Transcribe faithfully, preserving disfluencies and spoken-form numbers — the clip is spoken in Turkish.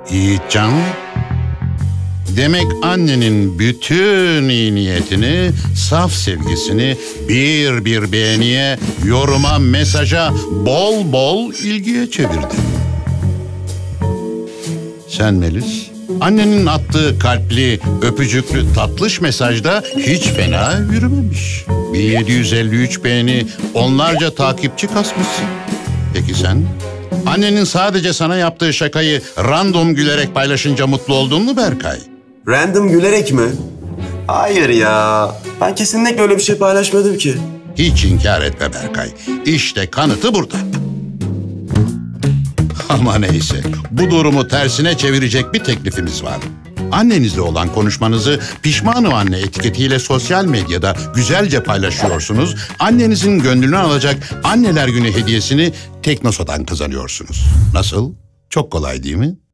Yiğitcan, demek annenin bütün iyi niyetini, saf sevgisini bir bir beğeniye, yoruma, mesaja, bol bol ilgiye çevirdin. Sen Melis, annenin attığı kalpli, öpücüklü, tatlış mesajda hiç fena yürümemiş. bin yedi yüz elli üç beğeni, onlarca takipçi kasmışsın. Peki sen? Annenin sadece sana yaptığı şakayı random gülerek paylaşınca mutlu oldun mu Berkay? Random gülerek mi? Hayır ya. Ben kesinlikle öyle bir şey paylaşmadım ki. Hiç inkar etme Berkay. İşte kanıtı burada. Ama neyse, bu durumu tersine çevirecek bir teklifimiz var. Annenizle olan konuşmanızı pişmanım anne etiketiyle sosyal medyada güzelce paylaşıyorsunuz. Annenizin gönlünü alacak Anneler Günü hediyesini Teknosa'dan kazanıyorsunuz. Nasıl? Çok kolay değil mi?